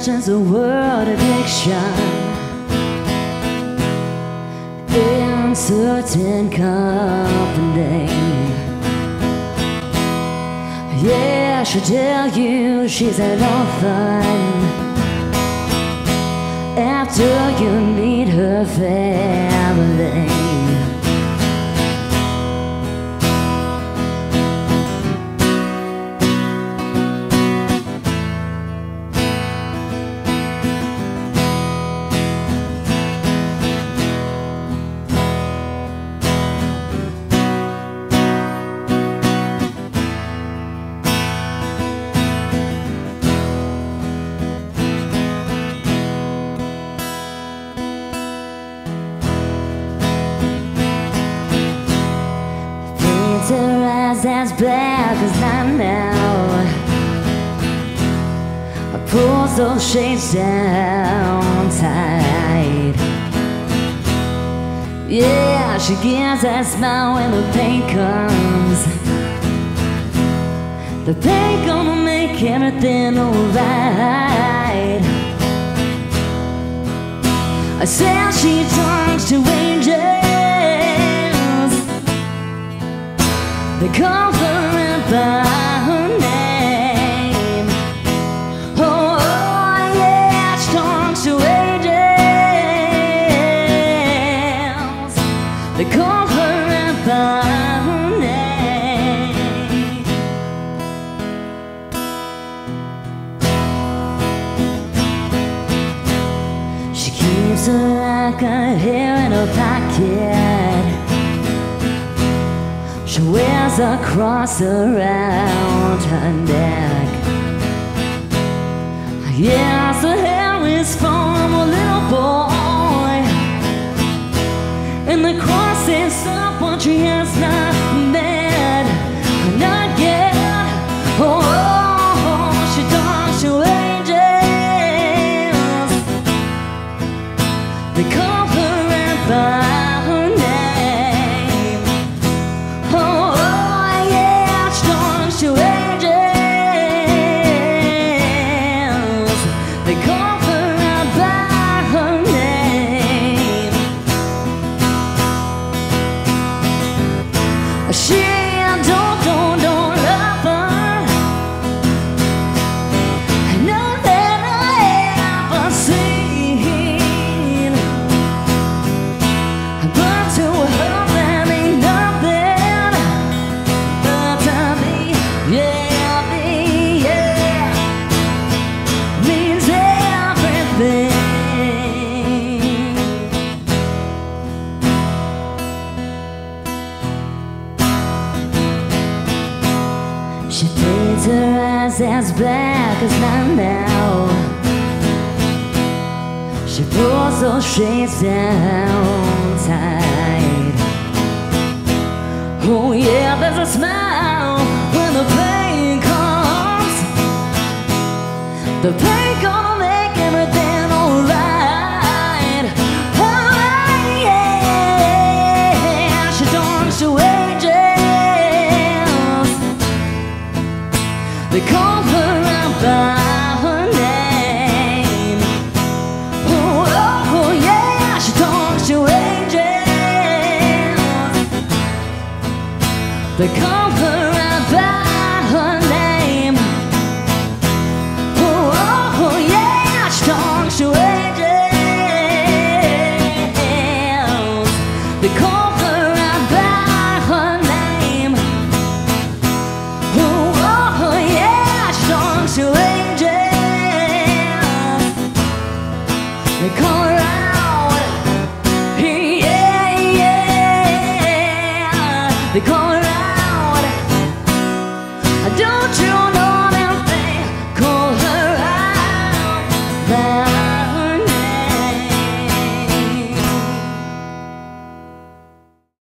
mentions the word addiction in certain company. Yeah, she'll tell you she's an orphan after you meet her family. Her eyes as black as night now. I pull those shades down tight. Yeah, she gives that smile when the pain comes. The pain gonna make everything alright. I said she turns to angels. They call her by her name. Oh, yeah, she turns to angels. They call her by her name. She keeps her like her hair in her pocket. She wears a cross around her neck. Yes, her hair is from a little boy, and the cross is someone she has not met, not yet. Oh, she talks to angels. They call her by her name. Oh, yeah, she talks to angels. They call her by her name. She don't love her. None that I ever seen. But to her that ain't nothing but to me, yeah, me, yeah, means everything. She paints her eyes as black as night now. She pulls those shades down tight. Oh yeah, there's a smile when the pain comes. The pain gonna make everything alright. Oh yeah, she turns to angels. They call her out by her name. Oh, yeah, she talks to angels. They call her out by her name. Oh, yeah, she talks to angels. They call her out by her name. Oh, yeah, she talks to angels. They call her out. Yeah, yeah. They call her